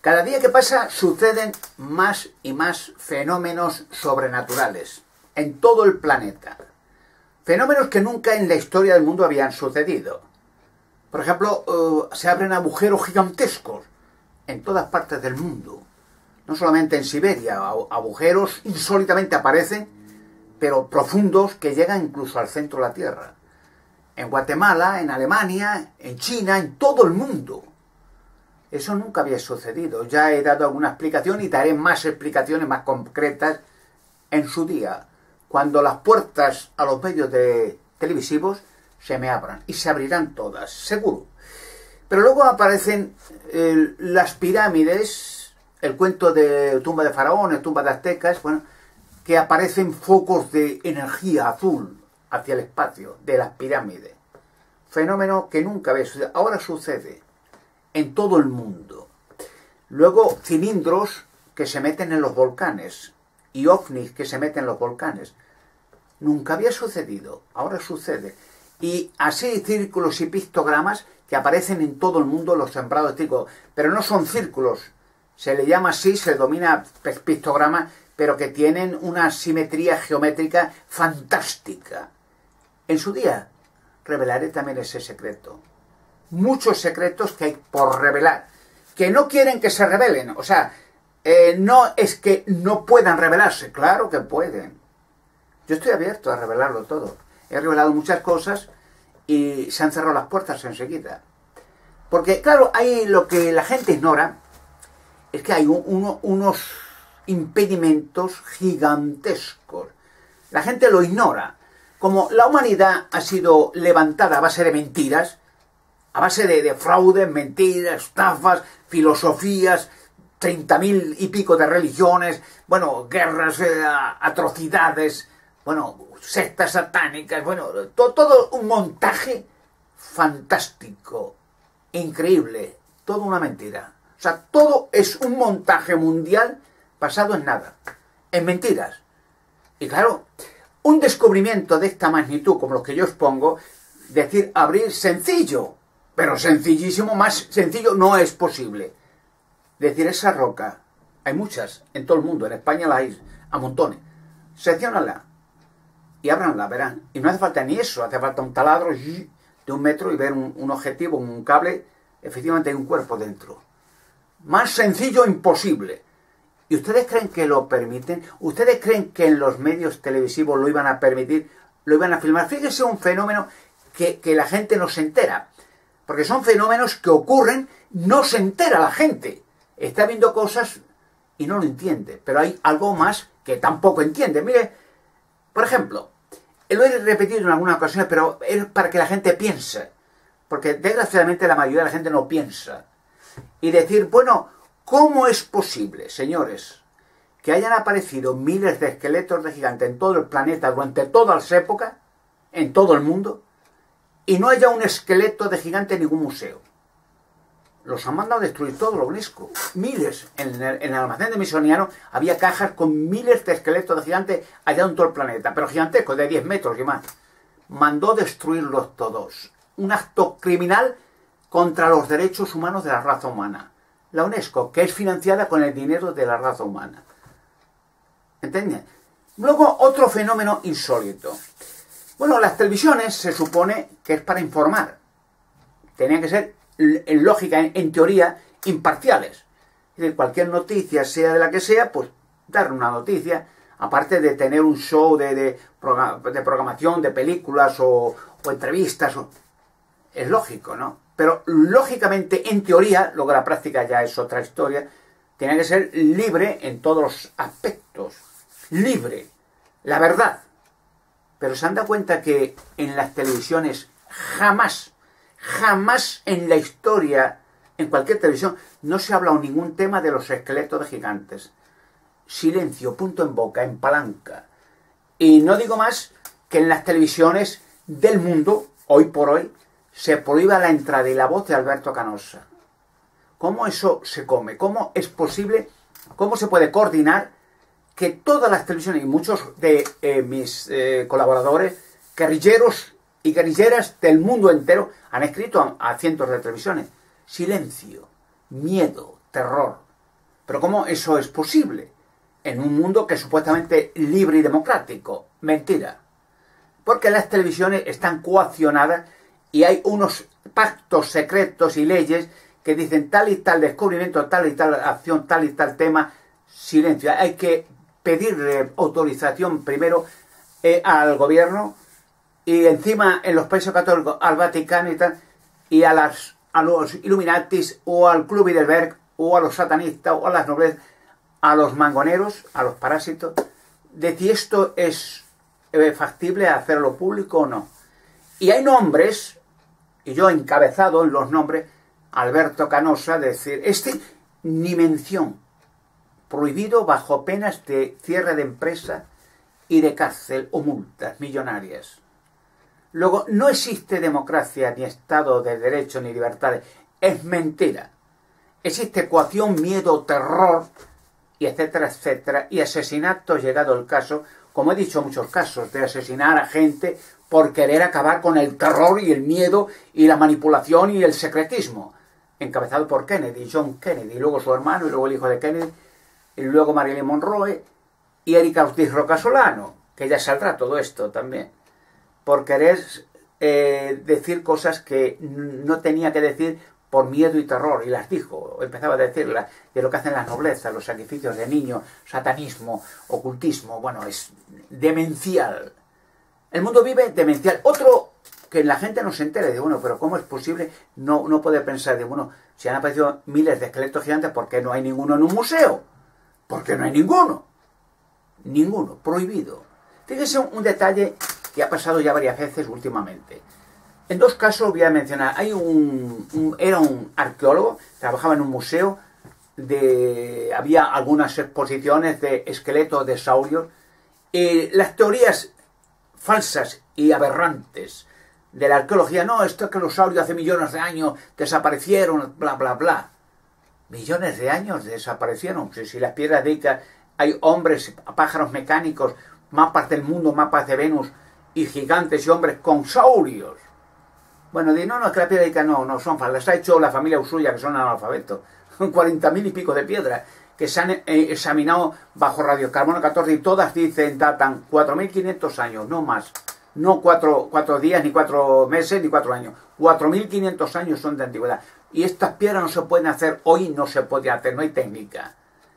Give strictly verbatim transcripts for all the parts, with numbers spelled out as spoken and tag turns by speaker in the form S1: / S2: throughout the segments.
S1: Cada día que pasa suceden más y más fenómenos sobrenaturales en todo el planeta. Fenómenos que nunca en la historia del mundo habían sucedido. Por ejemplo, uh, se abren agujeros gigantescos en todas partes del mundo. No solamente en Siberia, agujeros insólitamente aparecen, pero profundos que llegan incluso al centro de la Tierra. En Guatemala, en Alemania, en China, en todo el mundo. Eso nunca había sucedido. Ya he dado alguna explicación y daré más explicaciones más concretas en su día, cuando las puertas a los medios de televisivos se me abran, y se abrirán todas, seguro. Pero luego aparecen eh, las pirámides, el cuento de tumba de faraones, tumba de aztecas, bueno, que aparecen focos de energía azul hacia el espacio de las pirámides. Fenómeno que nunca había sucedido. Ahora sucede en todo el mundo. Luego cilindros que se meten en los volcanes y ovnis que se meten en los volcanes. Nunca había sucedido, ahora sucede. Y así círculos y pictogramas que aparecen en todo el mundo, los sembrados círculos. Pero no son círculos, se le llama así, se domina pictograma, pero que tienen una simetría geométrica fantástica. En su día revelaré también ese secreto. Muchos secretos que hay por revelar, que no quieren que se revelen. O sea, eh, no es que no puedan revelarse, claro que pueden. Yo estoy abierto a revelarlo todo. He revelado muchas cosas y se han cerrado las puertas enseguida. Porque, claro, hay lo que la gente ignora, es que hay un, uno, unos impedimentos gigantescos. La gente lo ignora. Como la humanidad ha sido levantada a base de mentiras, a base de, de fraudes, mentiras, estafas, filosofías, treinta mil y pico de religiones, bueno, guerras, eh, atrocidades, bueno, sectas satánicas, bueno, to, todo un montaje fantástico, increíble, toda una mentira. O sea, todo es un montaje mundial basado en nada, en mentiras. Y claro, un descubrimiento de esta magnitud, como los que yo expongo, decir, abrir sencillo, pero sencillísimo, más sencillo no es posible. Decir, esa roca, hay muchas en todo el mundo, en España la hay a montones. Secciónala y ábranla, verán. Y no hace falta ni eso, hace falta un taladro de un metro y ver un, un objetivo, un cable, efectivamente hay un cuerpo dentro. Más sencillo imposible. ¿Y ustedes creen que lo permiten? ¿Ustedes creen que en los medios televisivos lo iban a permitir? ¿Lo iban a filmar? Fíjense un fenómeno que, que la gente no se entera. Porque son fenómenos que ocurren, no se entera la gente. Está viendo cosas y no lo entiende. Pero hay algo más que tampoco entiende. Mire, por ejemplo, lo he repetido en algunas ocasiones, pero es para que la gente piense. Porque desgraciadamente la mayoría de la gente no piensa. Y decir, bueno, ¿cómo es posible, señores, que hayan aparecido miles de esqueletos de gigantes en todo el planeta durante todas las épocas, en todo el mundo, y no haya un esqueleto de gigante en ningún museo? Los han mandado a destruir todo, lo UNESCO. Miles. En el, en el almacén de Misoniano había cajas con miles de esqueletos de gigantes allá en todo el planeta, pero gigantescos, de diez metros y más. Mandó destruirlos todos. Un acto criminal contra los derechos humanos de la raza humana. La UNESCO, que es financiada con el dinero de la raza humana. ¿Entienden? Luego, otro fenómeno insólito. Bueno, las televisiones se supone que es para informar. Tenían que ser, en lógica, en, en teoría, imparciales. Es decir, cualquier noticia, sea de la que sea, pues dar una noticia, aparte de tener un show de, de, de programación, de películas o, o entrevistas. O, es lógico, ¿no? Pero lógicamente, en teoría, luego la práctica ya es otra historia, tiene que ser libre en todos los aspectos. Libre. La verdad. Pero se han dado cuenta que en las televisiones jamás, jamás en la historia, en cualquier televisión, no se ha hablado ningún tema de los esqueletos de gigantes. Silencio, punto en boca, en palanca. Y no digo más que en las televisiones del mundo, hoy por hoy, se prohíba la entrada y la voz de Alberto Canosa. ¿Cómo eso se come? ¿Cómo es posible? ¿Cómo se puede coordinar que todas las televisiones y muchos de eh, mis eh, colaboradores, guerrilleros y guerrilleras del mundo entero, han escrito a, a cientos de televisiones? Silencio, miedo, terror. Pero ¿cómo eso es posible? En un mundo que es supuestamente libre y democrático. Mentira. Porque las televisiones están coaccionadas y hay unos pactos secretos y leyes que dicen tal y tal descubrimiento, tal y tal acción, tal y tal tema, silencio. Hay que pedir autorización primero eh, al gobierno y encima en los países católicos al Vaticano y tal, y a, las, a los Illuminatis o al Club Bilderberg o a los satanistas o a las noblezas, a los mangoneros, a los parásitos, de si esto es eh, factible hacerlo público o no. Y hay nombres, y yo he encabezado en los nombres, Alberto Canosa, decir, este ni mención, prohibido bajo penas de cierre de empresa y de cárcel o multas millonarias. Luego, no existe democracia, ni Estado de Derecho, ni libertades. Es mentira. Existe coacción, miedo, terror, y etcétera, etcétera, y asesinatos, llegado el caso, como he dicho, muchos casos de asesinar a gente por querer acabar con el terror y el miedo y la manipulación y el secretismo, encabezado por Kennedy, John Kennedy, y luego su hermano, y luego el hijo de Kennedy, y luego Marilyn Monroe, y Erika Ortiz Roca Solano, que ya saldrá todo esto también, por querer eh, decir cosas que no tenía que decir por miedo y terror, y las dijo, empezaba a decirlas, de lo que hacen las noblezas, los sacrificios de niños, satanismo, ocultismo, bueno, es demencial. El mundo vive demencial. Otro que la gente no se entere de, bueno, pero ¿cómo es posible no, no poder pensar de, bueno, si han aparecido miles de esqueletos gigantes, ¿por qué no hay ninguno en un museo? ¿Por qué no hay ninguno? Ninguno, prohibido. Fíjense un, un detalle que ha pasado ya varias veces últimamente. En dos casos voy a mencionar. Hay un, un era un arqueólogo, trabajaba en un museo, de, había algunas exposiciones de esqueletos de saurios, y las teorías falsas y aberrantes de la arqueología, no, esto es que los saurios hace millones de años desaparecieron, bla, bla, bla. Millones de años desaparecieron. Si, si las piedras de Ica, hay hombres, pájaros mecánicos, mapas del mundo, mapas de Venus, y gigantes y hombres con saurios. Bueno, di, no, no, es que las piedras de Ica no, no son falsas. Las ha hecho la familia Usulla, que son analfabetos. Son cuarenta mil y pico de piedras que se han eh, examinado bajo radiocarbono catorce y todas dicen, datan cuatro mil quinientos años, no más. No cuatro, cuatro días, ni cuatro meses, ni cuatro años. cuatro mil quinientos años son de antigüedad. Y estas piedras no se pueden hacer hoy, no se puede hacer, no hay técnica.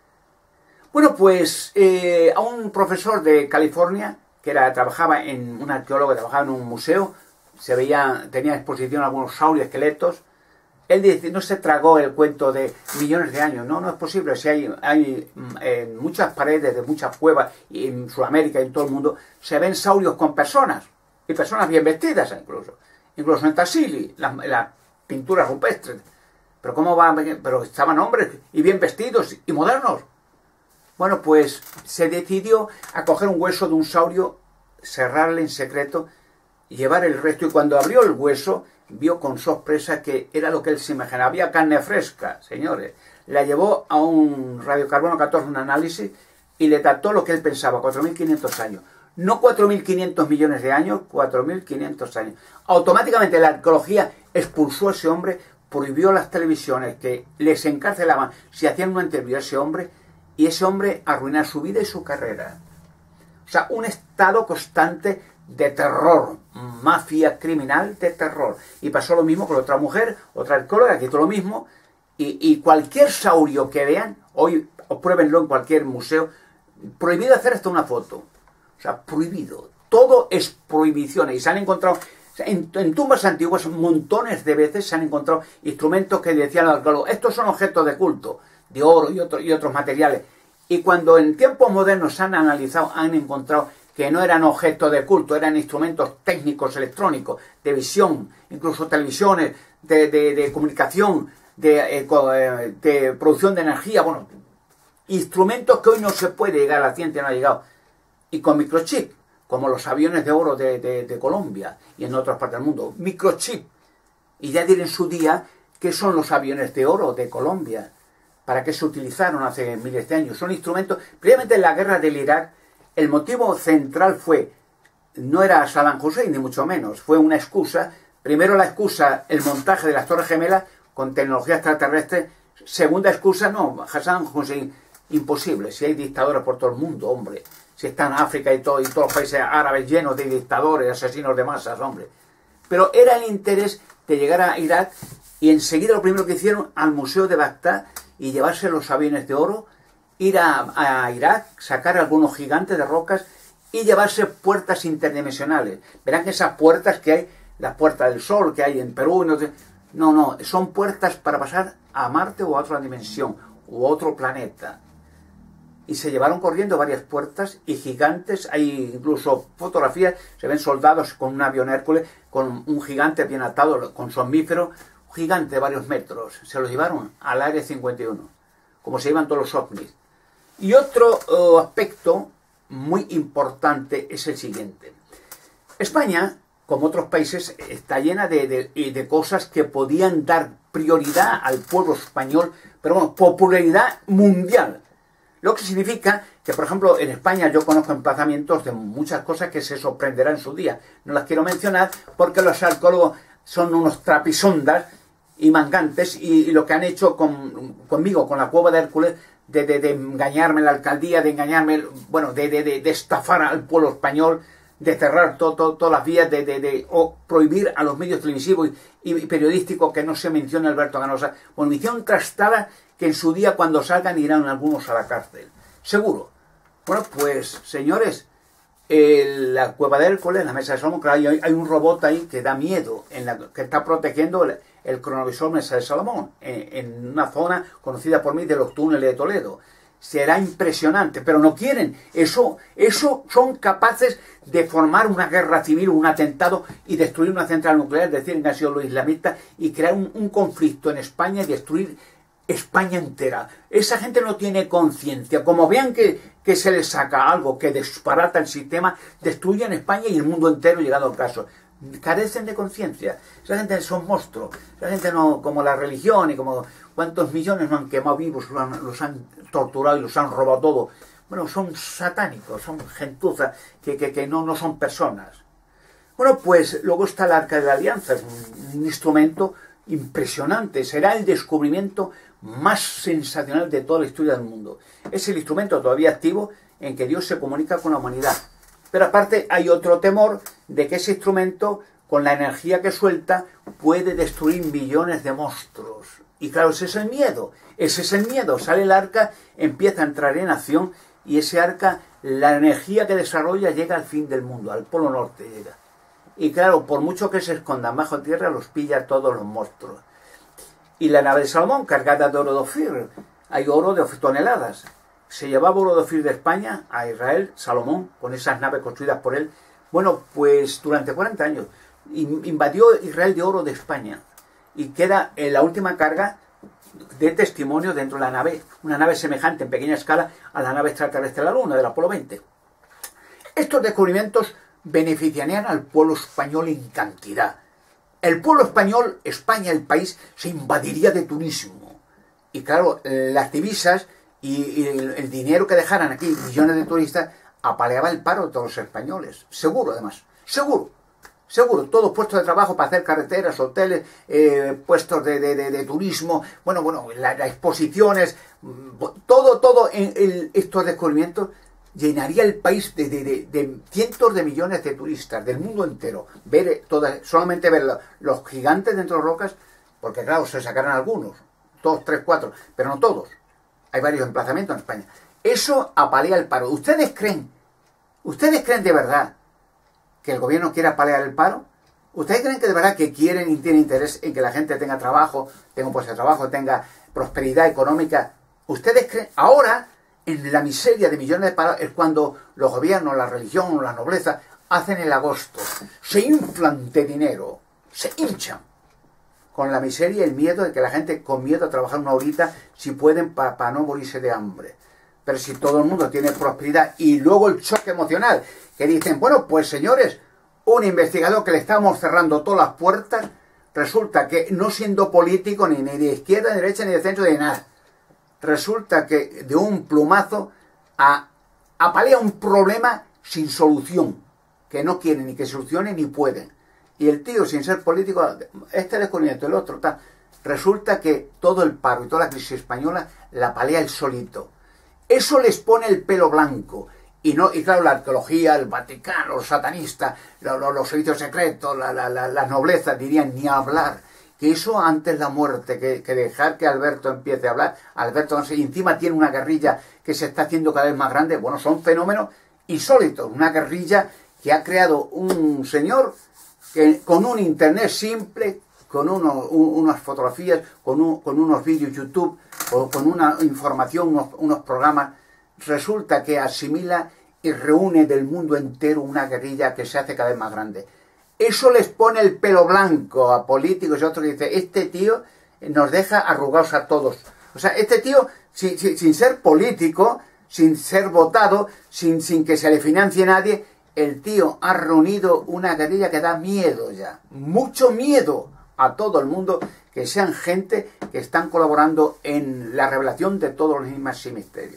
S1: Bueno, pues eh, a un profesor de California, que era, trabajaba en un arqueólogo, que trabajaba en un museo, se veía, tenía exposición algunos saurios, esqueletos. Él dice, no se tragó el cuento de millones de años. No, no es posible. Si hay, hay en muchas paredes de muchas cuevas, y en Sudamérica y en todo el mundo, se ven saurios con personas, y personas bien vestidas incluso. Incluso en Tassili, las la pinturas rupestres. Pero cómo va, pero estaban hombres y bien vestidos y modernos. Bueno, pues se decidió a coger un hueso de un saurio, cerrarle en secreto, llevar el resto, y cuando abrió el hueso, vio con sorpresa que era lo que él se imaginaba. Había carne fresca, señores. La llevó a un radiocarbono catorce, un análisis, y le trató lo que él pensaba, cuatro mil quinientos años. No cuatro mil quinientos millones de años, cuatro mil quinientos años. Automáticamente la arqueología expulsó a ese hombre, prohibió las televisiones que les encarcelaban si hacían una entrevista a ese hombre, y ese hombre arruinó su vida y su carrera. O sea, un estado constante de terror, mafia criminal de terror. Y pasó lo mismo con otra mujer, otra arqueóloga, que hizo lo mismo, y, y cualquier saurio que vean, hoy pruébenlo en cualquier museo, prohibido hacer hasta una foto. O sea, prohibido. Todo es prohibición. Y se han encontrado, en, en tumbas antiguas, montones de veces se han encontrado instrumentos que decían al arqueólogo, estos son objetos de culto, de oro y, otro, y otros materiales. Y cuando en tiempos modernos se han analizado, han encontrado que no eran objetos de culto, eran instrumentos técnicos electrónicos, de visión, incluso televisiones, de, de, de comunicación, de, eh, de producción de energía, bueno, instrumentos que hoy no se puede llegar, la ciencia no ha llegado, y con microchip, como los aviones de oro de, de, de Colombia y en otras partes del mundo, microchip. Y ya diré en su día qué son los aviones de oro de Colombia, para qué se utilizaron hace miles de años. Son instrumentos, previamente en la guerra del Irak, el motivo central fue, no era Saddam Hussein, ni mucho menos, fue una excusa. Primero la excusa, el montaje de las Torres Gemelas con tecnología extraterrestre, Segunda excusa, no, Hassan Hussein, imposible, si hay dictadores por todo el mundo, hombre. Si está en África y, todo, y todos los países árabes llenos de dictadores, asesinos de masas, hombre. Pero era el interés de llegar a Irak y enseguida lo primero que hicieron al Museo de Bagdad y llevarse los aviones de oro, ir a, a Irak, sacar algunos gigantes de rocas y llevarse puertas interdimensionales. Verán que esas puertas que hay, las puertas del Sol que hay en Perú, no, no, no, son puertas para pasar a Marte o a otra dimensión, u otro planeta. Y se llevaron corriendo varias puertas y gigantes, hay incluso fotografías, se ven soldados con un avión Hércules, con un gigante bien atado, con somnífero, un gigante de varios metros, se lo llevaron al Área cincuenta y uno, como se llevan todos los ovnis. Y otro uh, aspecto muy importante es el siguiente. España, como otros países, está llena de, de, de cosas que podían dar prioridad al pueblo español, pero bueno, popularidad mundial. Lo que significa que, por ejemplo, en España yo conozco emplazamientos de muchas cosas que se sorprenderán en su día. No las quiero mencionar porque los arqueólogos son unos trapisondas y mangantes y, y lo que han hecho con, conmigo, con la cueva de Hércules, de, de, de engañarme la alcaldía, de engañarme, bueno, de, de, de, de estafar al pueblo español, de cerrar to, to, todas las vías, de, de, de o prohibir a los medios televisivos y, y periodísticos que no se mencione Alberto Ganosa. Bueno, me hicieron trastada que en su día cuando salgan irán algunos a la cárcel. Seguro. Bueno, pues, señores, el, la cueva de Hércules, la mesa de Salomón, claro, hay, hay un robot ahí que da miedo, en la, que está protegiendo el, el cronovisor mesa de Salomón, en, en una zona conocida por mí de los túneles de Toledo. Será impresionante, pero no quieren. Eso, eso son capaces de formar una guerra civil, un atentado y destruir una central nuclear, decir que han sido los islamistas y crear un, un conflicto en España y destruir España entera. Esa gente no tiene conciencia. Como vean que, que se les saca algo que disparata el sistema, destruyen España y el mundo entero, llegado al caso. Carecen de conciencia. Esa gente son monstruos. Esa gente no, como la religión y como cuántos millones no han quemado vivos, los han, los han torturado y los han robado todo. Bueno, son satánicos, son gentuzas que, que, que no, no son personas. Bueno, pues luego está el Arca de la Alianza, es un, un instrumento impresionante, será el descubrimiento más sensacional de toda la historia del mundo. Es el instrumento todavía activo en que Dios se comunica con la humanidad. Pero aparte hay otro temor de que ese instrumento, con la energía que suelta, puede destruir millones de monstruos. Y claro, ese es el miedo, ese es el miedo. Sale el arca, empieza a entrar en acción y ese arca, la energía que desarrolla llega al fin del mundo, al Polo Norte llega. Y claro, por mucho que se escondan bajo tierra, los pilla a todos los monstruos. Y la nave de Salomón, cargada de oro de Ofir, hay oro de toneladas. Se llevaba oro de Ofir de España a Israel, Salomón, con esas naves construidas por él. Bueno, pues durante cuarenta años invadió Israel de oro de España. Y queda en la última carga de testimonio dentro de la nave, una nave semejante en pequeña escala a la nave extraterrestre de la Luna, del Apolo veinte. Estos descubrimientos beneficiarían al pueblo español en cantidad. El pueblo español, España, el país, se invadiría de turismo. Y claro, las divisas y, y el, el dinero que dejaran aquí, millones de turistas, apaleaba el paro de todos los españoles. Seguro, además. Seguro. Seguro. Todos puestos de trabajo para hacer carreteras, hoteles, eh, puestos de, de, de, de turismo. Bueno, bueno, las la exposiciones. Todo, todo en, en estos descubrimientos llenaría el país de, de, de, de cientos de millones de turistas del mundo entero. Ver todas, solamente ver los, los gigantes dentro de rocas, porque claro, se sacarán algunos, dos, tres, cuatro, pero no todos. Hay varios emplazamientos en España. Eso apalea el paro. ¿Ustedes creen, ustedes creen de verdad que el gobierno quiere apalear el paro? ¿Ustedes creen que de verdad que quieren y tienen interés en que la gente tenga trabajo, tenga un puesto de trabajo, tenga prosperidad económica? ¿Ustedes creen? Ahora, en la miseria de millones de parados, es cuando los gobiernos, la religión, la nobleza, hacen el agosto. Se inflan de dinero, se hinchan. Con la miseria y el miedo de que la gente con miedo a trabajar una horita, si pueden, para pa no morirse de hambre. Pero si todo el mundo tiene prosperidad y luego el choque emocional, que dicen, bueno, pues señores, un investigador que le estamos cerrando todas las puertas, resulta que no siendo político ni, ni de izquierda, ni de derecha, ni de centro, de nada, resulta que de un plumazo a, apalea un problema sin solución, que no quieren ni que solucione ni pueden. Y el tío, sin ser político, este descubrimiento, el otro, tal, resulta que todo el paro y toda la crisis española la palea él solito. Eso les pone el pelo blanco. Y, no, y claro, la arqueología, el Vaticano, los satanistas, los, los, los servicios secretos, la, la, la, la nobleza dirían ni hablar. Que eso antes de la muerte, que, que dejar que Alberto empiece a hablar. Alberto, no sé, y encima tiene una guerrilla que se está haciendo cada vez más grande. Bueno, son fenómenos insólitos. Una guerrilla que ha creado un señor que con un internet simple, con uno, un, unas fotografías, con, un, con unos vídeos YouTube, o con una información, unos, unos programas, resulta que asimila y reúne del mundo entero una guerrilla que se hace cada vez más grande. Eso les pone el pelo blanco a políticos y otros que dicen, este tío nos deja arrugados a todos. O sea, este tío, sin, sin, sin ser político, sin ser votado, sin, sin que se le financie nadie, el tío ha reunido una guerrilla que da miedo ya. Mucho miedo a todo el mundo, que sean gente que están colaborando en la revelación de todos los enigmas y misterios.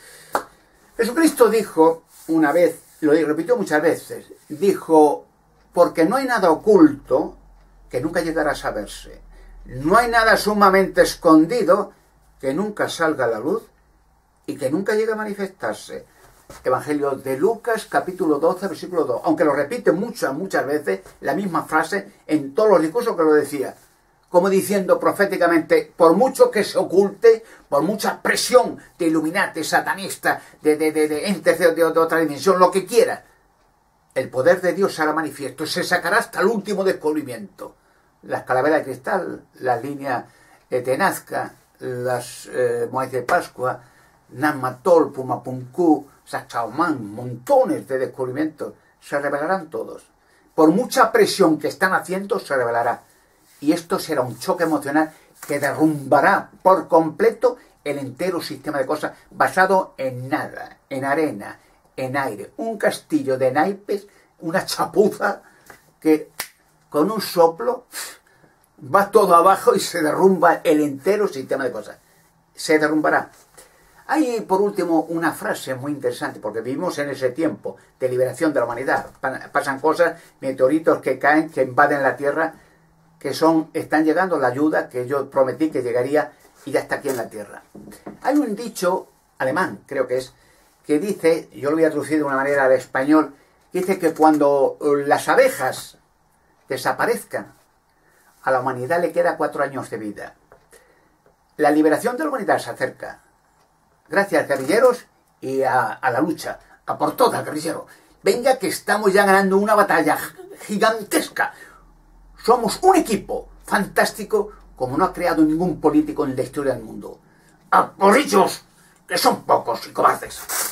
S1: Jesucristo dijo una vez, lo repitió muchas veces, dijo, porque no hay nada oculto que nunca llegará a saberse. No hay nada sumamente escondido que nunca salga a la luz y que nunca llegue a manifestarse. Evangelio de Lucas, capítulo doce, versículo dos. Aunque lo repite muchas, muchas veces, la misma frase en todos los discursos que lo decía. Como diciendo proféticamente, por mucho que se oculte, por mucha presión de Illuminati, satanista, de, de, de, de entes de, de, de otra dimensión, lo que quiera, el poder de Dios será manifiesto, se sacará hasta el último descubrimiento. Las calaveras de cristal, las líneas de Nazca, las eh, Moais de Pascua, Namatol, Pumapunku, Sachaumán, montones de descubrimientos, se revelarán todos. Por mucha presión que están haciendo, se revelará. Y esto será un choque emocional que derrumbará por completo el entero sistema de cosas basado en nada, en arena, en aire. Un castillo de naipes, una chapuza que con un soplo va todo abajo y se derrumba el entero sistema de cosas. Se derrumbará. Hay, por último, una frase muy interesante, porque vivimos en ese tiempo de liberación de la humanidad. Pasan cosas, meteoritos que caen, que invaden la Tierra, que son, están llegando la ayuda que yo prometí que llegaría y ya está aquí en la Tierra. Hay un dicho alemán, creo que es, que dice, yo lo voy a traducir de una manera de español, que dice que cuando las abejas desaparezcan, a la humanidad le queda cuatro años de vida. La liberación de la humanidad se acerca. Gracias, guerrilleros, y a, a la lucha, a por todas, guerrilleros. Venga, que estamos ya ganando una batalla gigantesca. Somos un equipo fantástico como no ha creado ningún político en la historia del mundo. ¡A por ellos, que son pocos y cobardes!